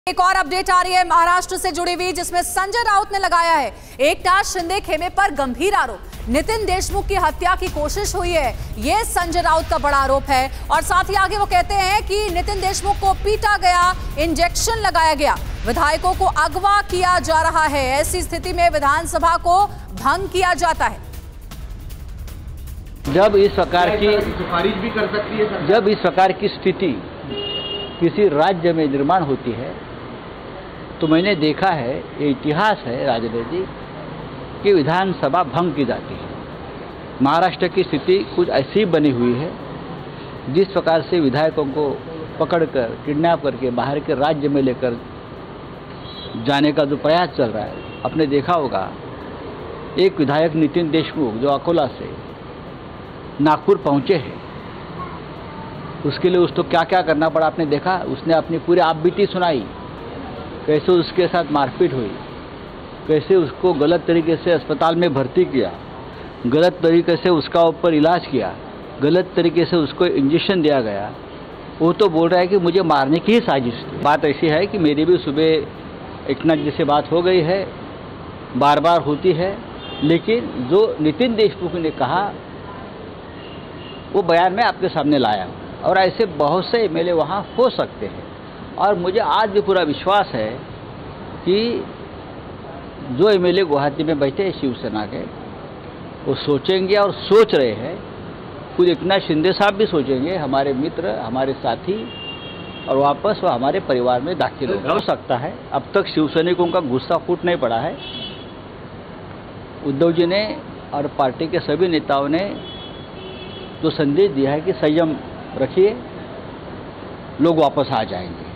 एक और अपडेट आ रही है महाराष्ट्र से जुड़ी हुई, जिसमें संजय राउत ने लगाया है एकनाथ शिंदे खेमे पर गंभीर आरोप। नितिन देशमुख की हत्या की कोशिश हुई है, यह संजय राउत का बड़ा आरोप है। और साथ ही आगे वो कहते हैं कि नितिन देशमुख को पीटा गया, इंजेक्शन लगाया गया, विधायकों को अगवा किया जा रहा है। ऐसी स्थिति में विधानसभा को भंग किया जाता है। जब इस प्रकार की सिफारिश भी कर सकती है, जब इस प्रकार की स्थिति किसी राज्य में निर्माण होती है तो मैंने देखा है, ये इतिहास है राजनीति कि विधानसभा भंग की जाती है। महाराष्ट्र की स्थिति कुछ ऐसी बनी हुई है, जिस प्रकार से विधायकों को पकड़कर किडनैप करके बाहर के राज्य में लेकर जाने का जो प्रयास चल रहा है, आपने देखा होगा एक विधायक नितिन देशमुख जो अकोला से नागपुर पहुंचे हैं, उसके लिए उसको क्या क्या करना पड़ा आपने देखा। उसने अपनी पूरी आपबीती सुनाई, कैसे उसके साथ मारपीट हुई, कैसे उसको गलत तरीके से अस्पताल में भर्ती किया, गलत तरीके से उसका ऊपर इलाज किया, गलत तरीके से उसको इंजेक्शन दिया गया। वो तो बोल रहा है कि मुझे मारने की ही साजिश थी। बात ऐसी है कि मेरी भी सुबह एकनाथ जी से बात हो गई है, बार बार होती है, लेकिन जो नितिन देशमुख ने कहा वो बयान में आपके सामने लाया। और ऐसे बहुत से एमएलए वहाँ हो सकते हैं, और मुझे आज भी पूरा विश्वास है कि जो एमएलए गुवाहाटी में बैठे हैं शिवसेना के, वो सोचेंगे और सोच रहे हैं। खुद एकनाथ शिंदे साहब भी सोचेंगे, हमारे मित्र, हमारे साथी, और वापस वो हमारे परिवार में दाखिल हो सकता है। अब तक शिवसैनिकों का गुस्सा फूट नहीं पड़ा है। उद्धव जी ने और पार्टी के सभी नेताओं ने जो संदेश दिया है कि संयम रखिए, लोग वापस आ जाएंगे।